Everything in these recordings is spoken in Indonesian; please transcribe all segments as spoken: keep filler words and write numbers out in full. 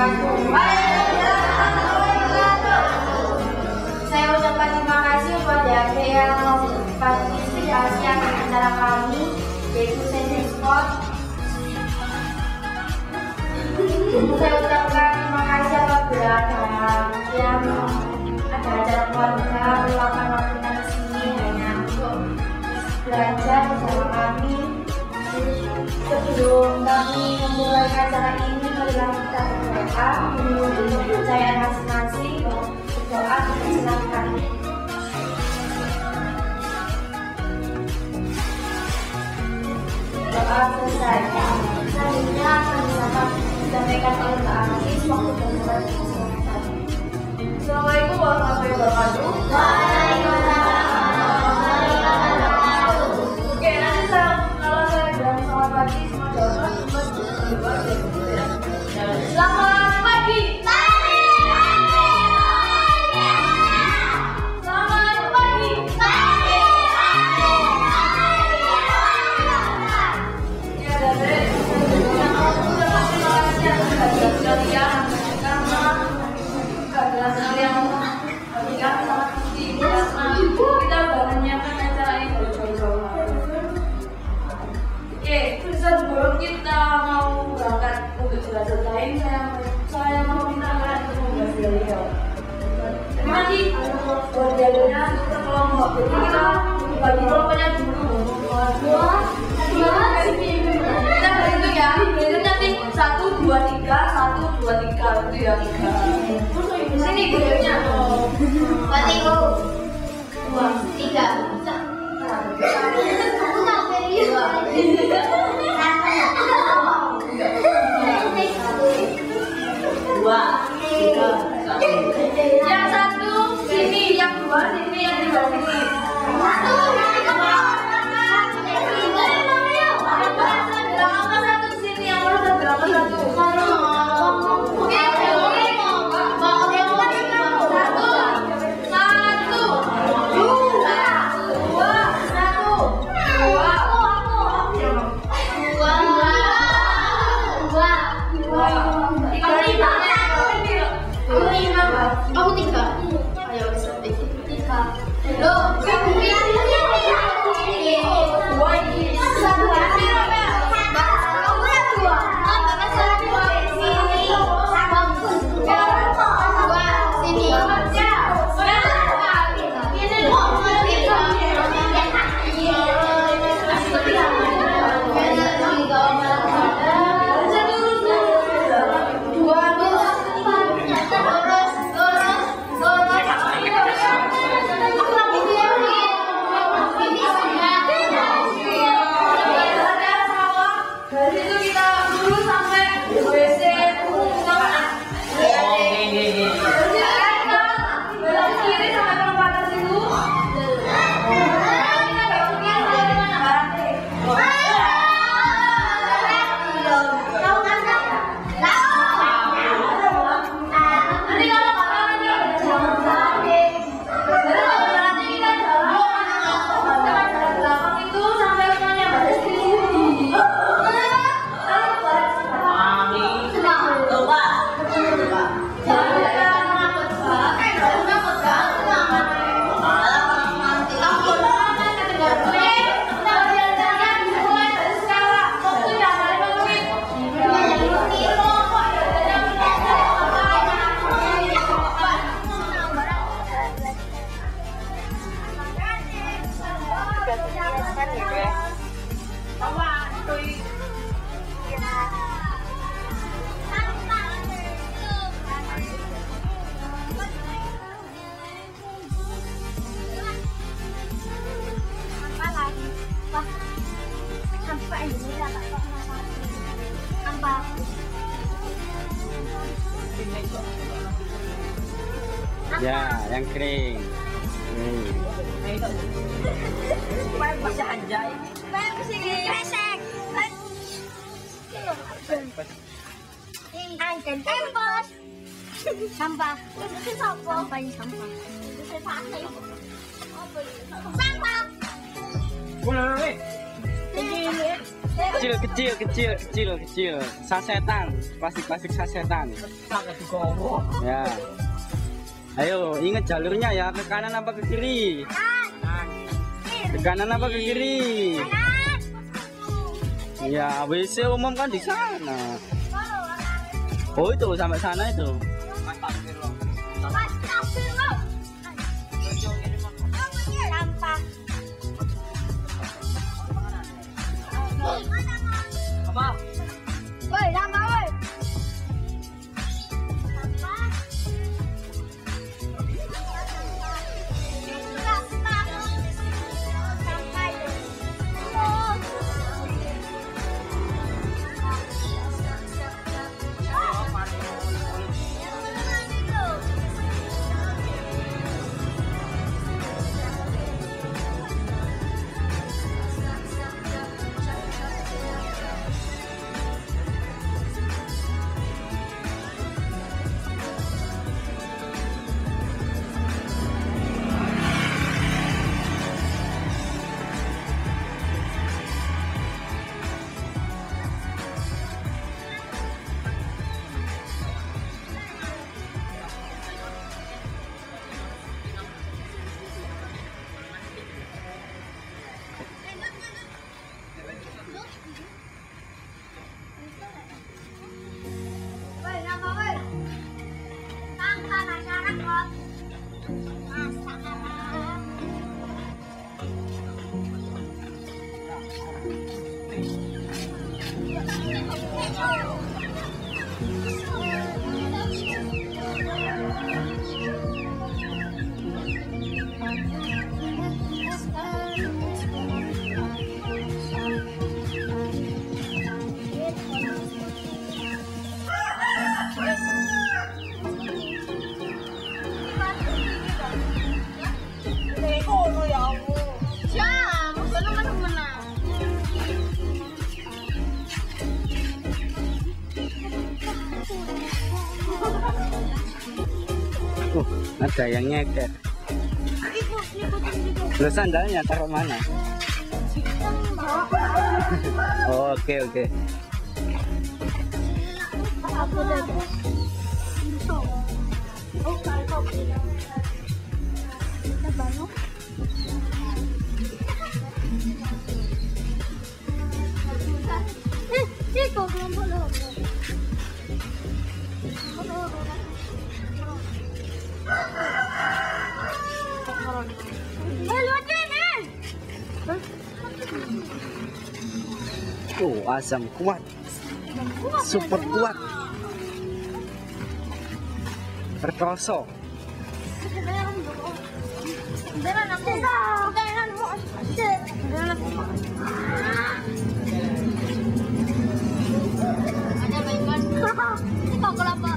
wabarakatuh. Saya ucapkan terima kasih kepada adik yang partisipasi akan acara kami, yaitu Sensei Sport. Saya ucapkan terima kasih apabila ada yang ada acara keluarga meluangkan waktunya ke sini hanya untuk belajar bersama kami. Sebelum kami memulai acara ini, marilah kita berdoa menurut kepercayaan masing-masing. Berdoa dipersilakan. Doa selesai. Selanjutnya akan disampaikan oleh Mbak Aziz waktu berdoa. Assalamualaikum warahmatullahi wabarakatuh. Oke, nanti kalau saya bilang selamat pagi, semua jawaban cuma selamat pagi. Selamat pagi. Ya, dari yang aku terima kasih atas kalian karena adalah kalian berikan sangat penting karena kita sudah menyiapkan acara ini dari jauh-jauh hari. Oke, sebelum kita mau berangkat untuk belajar lain, saya saya mau minta kalian untuk membuat video. Terima kasih buat videonya. Kita kalau mau jadi kita bagi kelompoknya dulu. Dua, dua, kita berhitung ya. Berhitung nanti satu, dua, tiga, satu, dua, tiga itu ya tiga. Sini videonya. Satu, dua, tiga. Aku tahu video. Dua, tiga, satu. Yang satu sini, yang dua sini, yang tiga sini. Satu, dua, berapa satu sini, yang mana berapa satu? Oke, oke. Aku tiga. Ayo sampai tiga. Loh, kamu ini dua ini. Satu lagi. Kamu dua. Apa satu dua sini. Dua sini. Ya, yang kering. Hmm. Supaya bisa anjay. Supaya bisa kresek. Angkat tempos. Sampah. Itu sampah. Sampah ini sampah. Sampah. Boleh. Ini. kecil kecil kecil kecil kecil sasetan plastik plastik sasetan ya. Ayo ingat jalurnya ya, ke kanan apa ke kiri? Ke kanan apa ke kiri? Ya W C umum kan di sana. Oh itu sampai sana itu. Apa? Woi, lama woi. Uh, ada yang nyeker. Lo sandalnya taruh mana? Oh, oke oke. Oh, asam kuat, super kuat, perkoso. Ada baygon. Kok kelapa?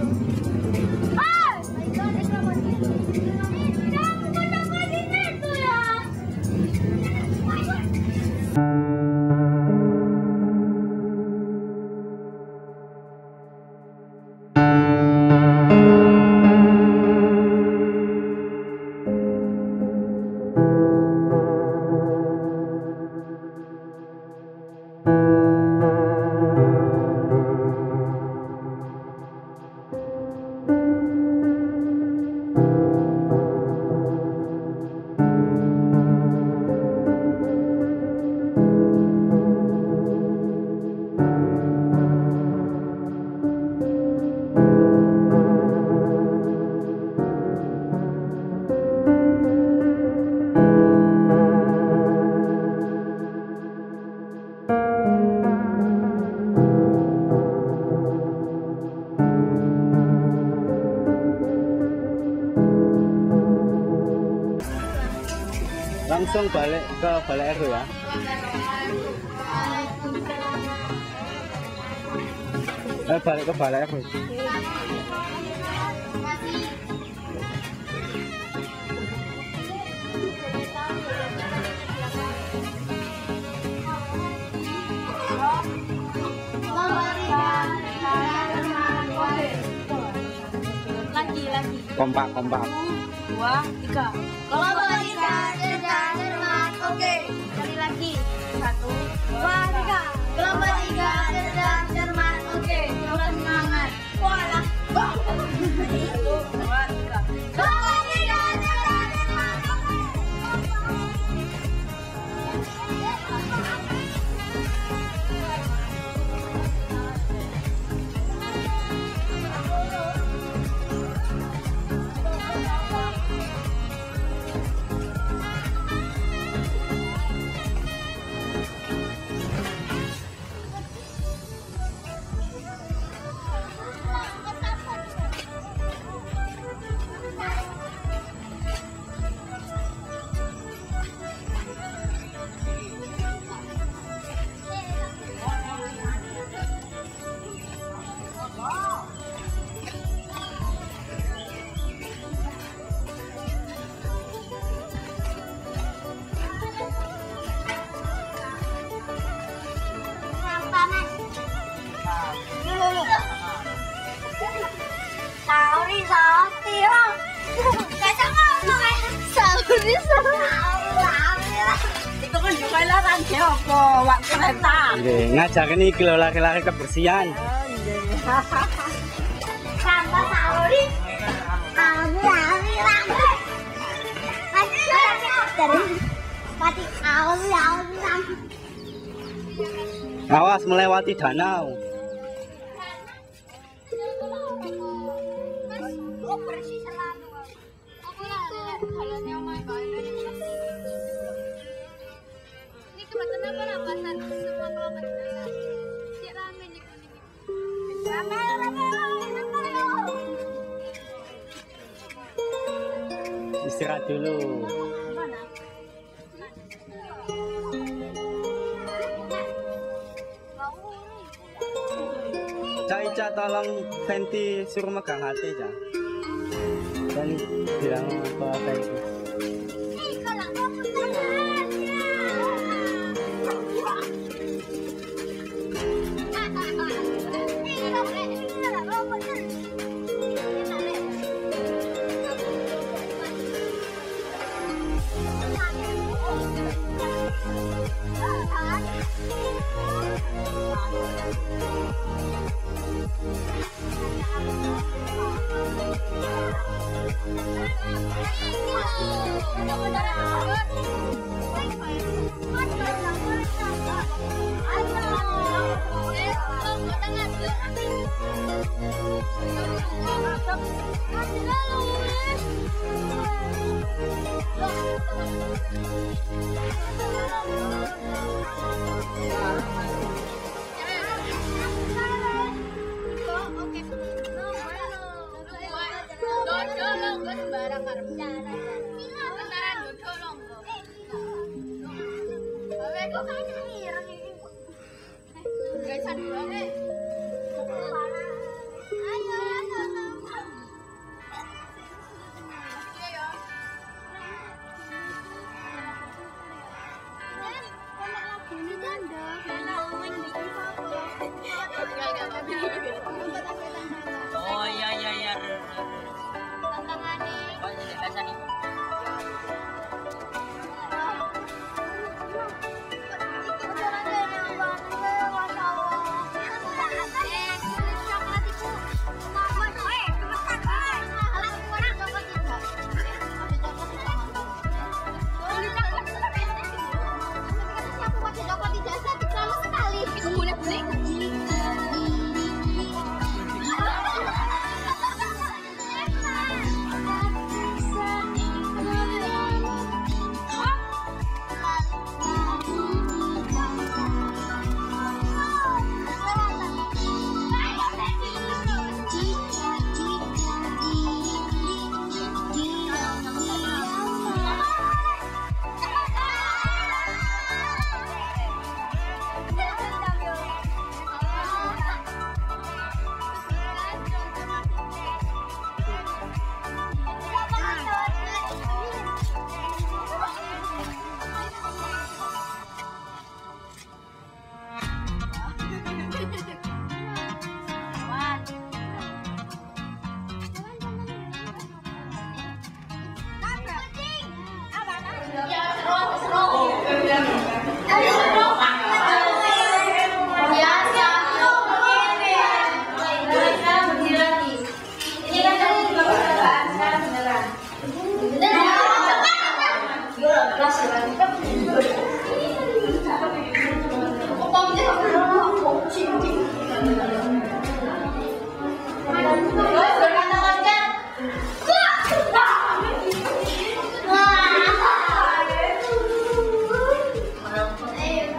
Langsung balik ke Balai R W ya. Eh, balik ke Balai R W. Lagi lagi. Kompak kompak. Dua tiga. Kalau balita cerdas cermat oke. Sekali lagi. Satu dua tiga. bilang. Kacang ngomong sauri itu kan juga larang apa waktu kereta. Ngajarin iki lho lari-lari kebersihan. Tambah sauri. Lari-lari. Mati Awas melewati danau. Oh, bersih selalu. Aku lah jalan yang main ini. Ini kebetulan perampasan semua kelompok desa. Si rame nih. Rame, rame, rame. Istirahat dulu. Cak Ica tolong Fenty suruh megang hati Cak. Dan bilang apa Fenty. Oh iya iya iya. Oh jadi biasa nih. Wah.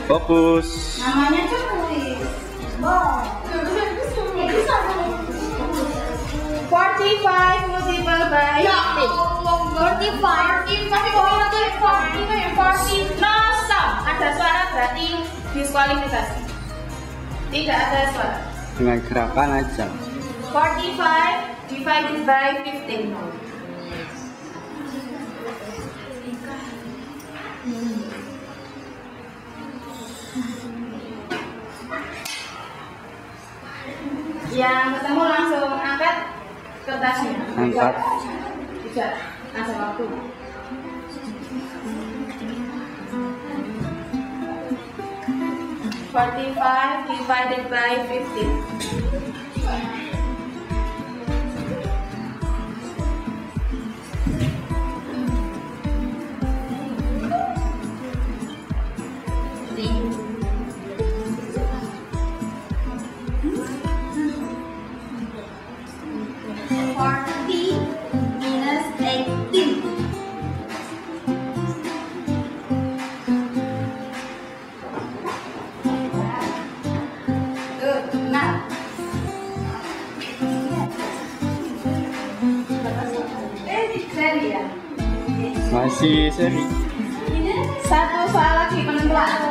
Fokus. Namanya tertulis. Wow. forty-five multiple by fifteen. forty-five. Tapi forty, forty, forty. No stop. Ada suara berarti diskualifikasi. Tidak ada suara. Dengan gerakan aja. forty-five divided by fifteen. Yang ketemu langsung angkat kertasnya. Angkat. Bisa, langsung waktu. forty-five divided by fifteen. forty minus eighteen. Tuh, nah. Eh, seri ya? Masih seri. Satu soal lagi penentuan.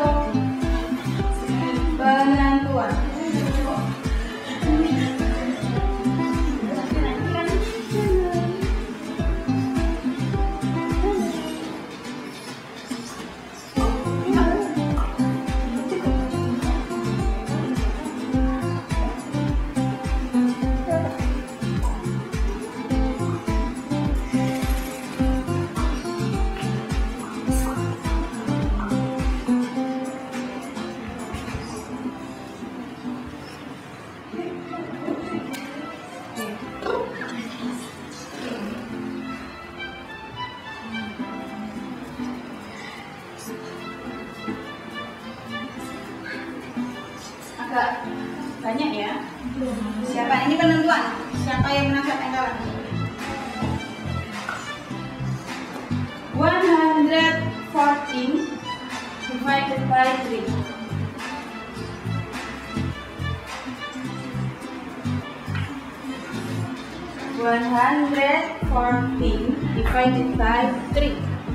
Penentuan. Agak banyak ya. Siapa ini penentuan? Siapa yang menang siapa yang kalah? one hundred fourteen divided by three. one hundred fourteen divided by three.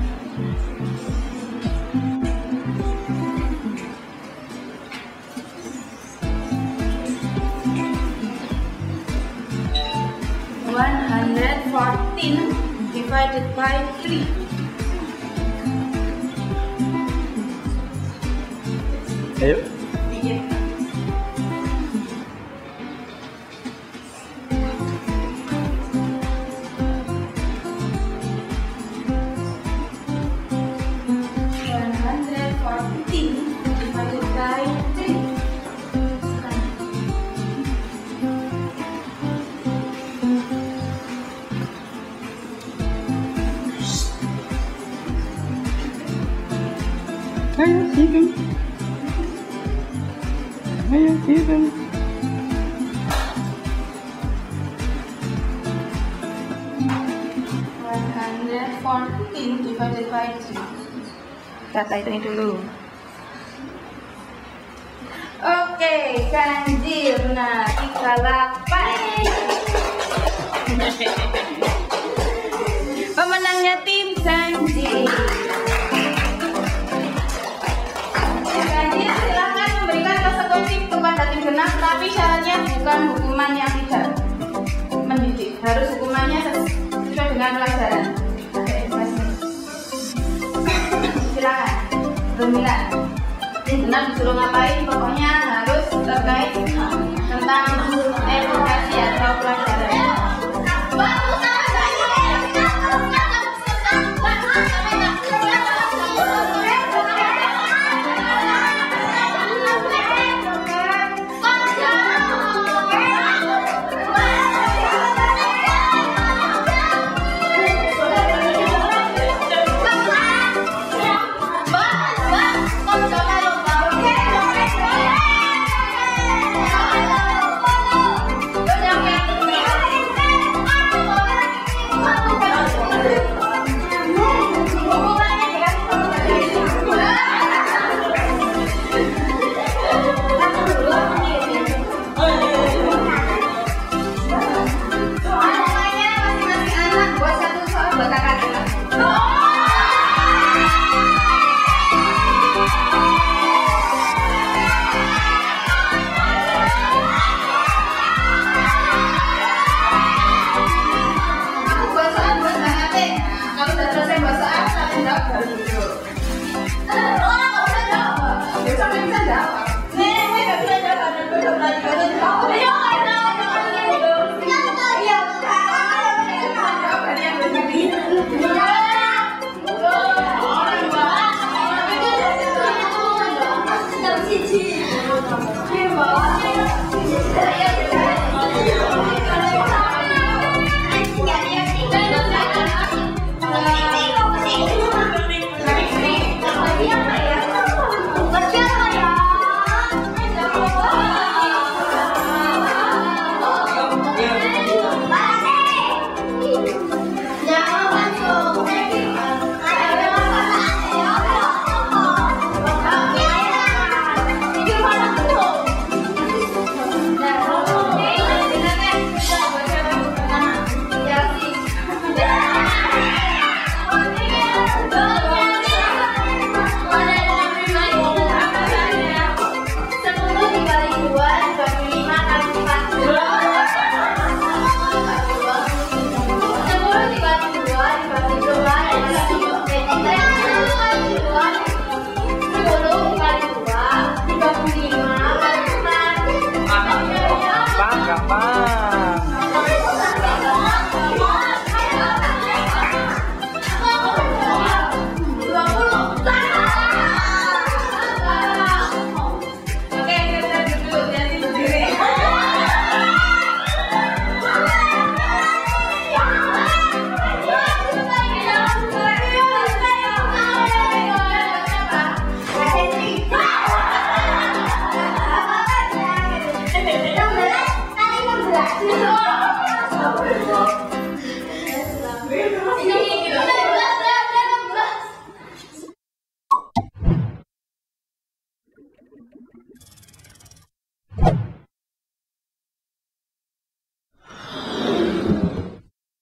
one hundred fourteen divided by three. Ayo. Iya. one hundred fourteen divided by three. Ayo hitung. Ayo hitung. one hundred fourteen divided by three. Kata hitungin dulu. Oke, ganjil. Nah, tiga puluh delapan. Pemenangnya tim ganjil. Ganjil silahkan memberikan konsekuensi kepada tim genap, tapi syaratnya bukan hukuman yang tidak mendidik. Harus hukumannya sesuai dengan pelajaran. Ada informasi. Silakan, dominan. Tim genap disuruh ngapain? Pokoknya harus terkait tentang edukasi atau pelajaran.